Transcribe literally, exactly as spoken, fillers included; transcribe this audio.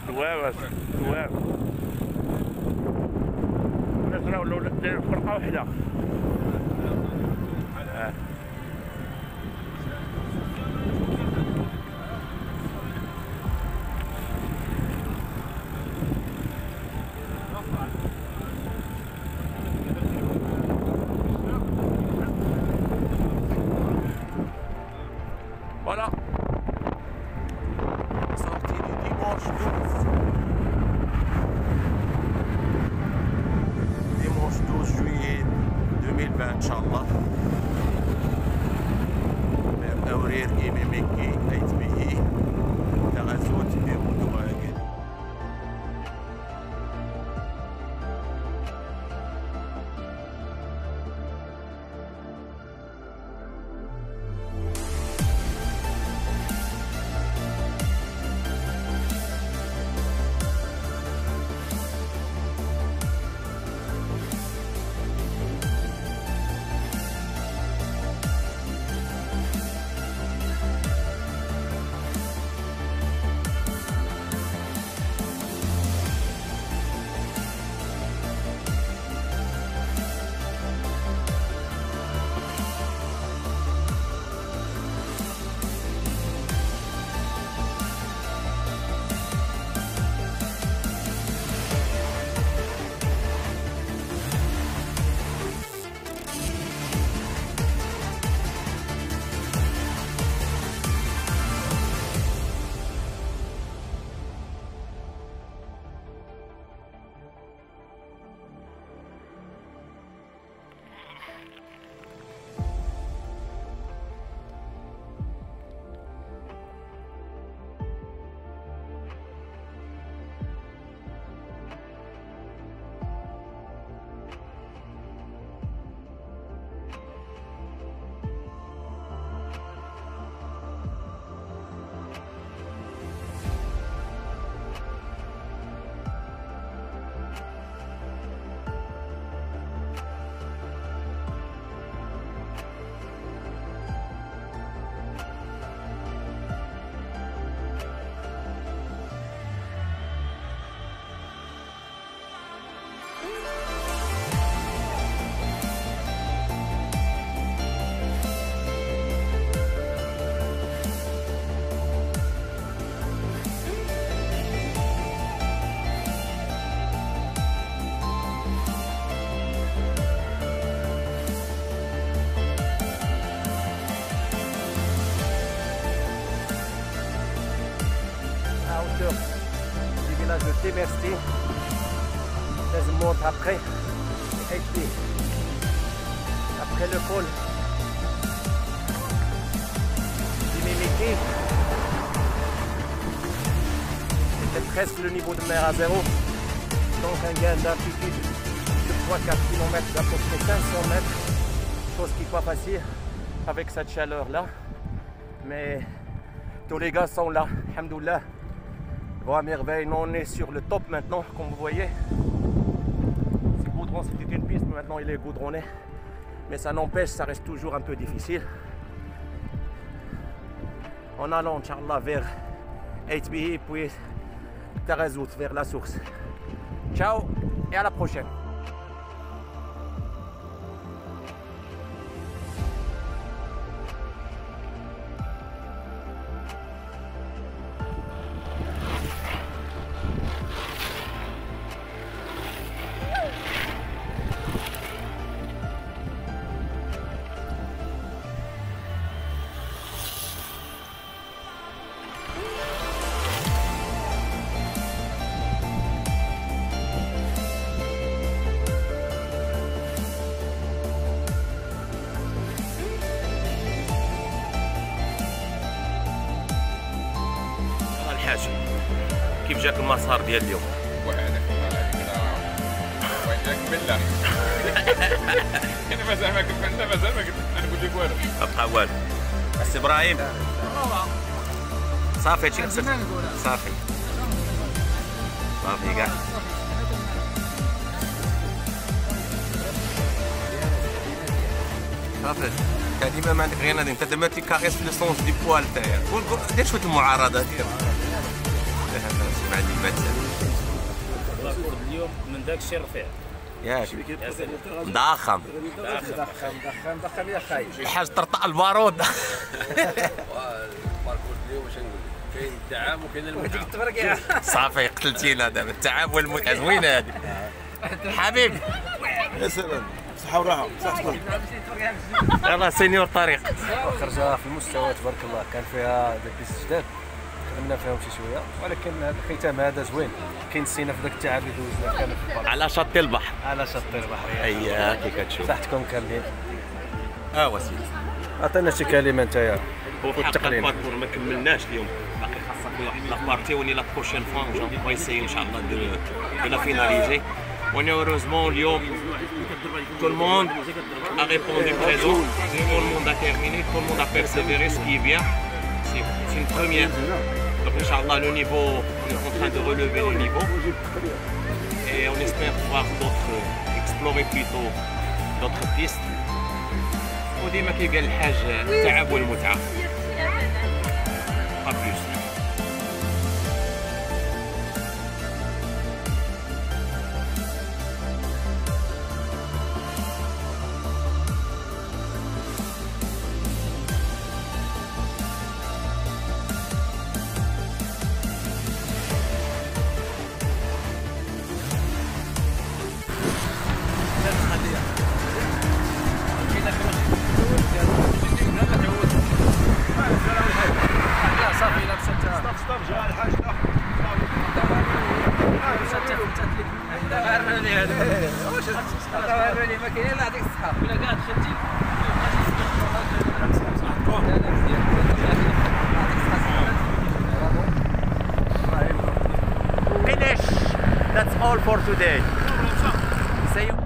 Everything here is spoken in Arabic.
دواب دواب نزرعوا له فرقه وحده. اه voilà. Sortie du dimanche douze. Dimanche douze juillet deux mille vingt, Inch'Allah. Vers Aourir, Imemeki, Aïtbihi, Tarazout et Moudouag. Du village de Temersti. Ça se monte après. Après le col d'Imemeki. C'était presque le niveau de mer à zéro. Donc un gain d'altitude de trois à quatre kilomètres d'à peu près cinq cents mètres. Chose qui n'est pas facile avec cette chaleur là. Mais tous les gars sont là. Alhamdoulilah. Bon, merveille, nous on est sur le top maintenant, comme vous voyez. Ce goudron, c'était une piste, mais maintenant il est goudronné. Mais ça n'empêche, ça reste toujours un peu difficile. En allant, Inch'Allah, vers Aïtbihi, puis Tarazout, vers la source. Ciao et à la prochaine. كيف جاك المسار ديال اليوم؟ وهذاك وين جاك بالله انا مازال ما كنت انا مازال ما كنت نقول لك والو ما بقى والو. السي ابراهيم صافي هادشي خصك صافي صافي كاع صافي ديما ما عندك غير نادي انت دابا تيكاريس في لو سونس دي بوال تاعك دير شويه المعارضه دير ما عندي ما تسالني. الباركور اليوم من داك الشيء رفيع. ياك يا سلام. ضخم ضخم ضخم ضخم يا خاي. الحاج طرطق البارود. الباركور اليوم واش نقول لك كاين الدعم وكاين المتعه. التبرقيع. صافي قتلتينا دابا التعب والمتعه زوينه هذه. حبيبي يا سلام صحة وراحة صحتكم. يلا سينيور طريق. خرجها في المستوى تبارك الله، كان فيها داك البيس جداد خدمنا فيهم شي شويه، ولكن هذا الختام هذا زوين. كنسينا في ذاك التعب اللي دوزنا كامل في البحر على شط البحر. على شط البحر. اييه كي كتشوف. صحتكم كاملين. اه وسيدي عطينا شي كلمه نتايا. هو في الحقيقه الباركور ما كملناش اليوم، باقي خاصك واحد لا بارتي وني لا بروشين فوا جون با يسيي ان شاء الله دو دو لا فيناليزي. On est heureusement اليوم tout le monde a répondu présent, tout le monde a terminé, tout le monde a persévéré, ce qui est bien. C'est une première. Donc Inch'Allah le niveau, on est en train de relever le niveau et on espère pouvoir d'autres explorer plutôt d'autres pistes. وديما كيقال الحاج التعب والمتعة. Pas plus. Finish. That's all for today. See you.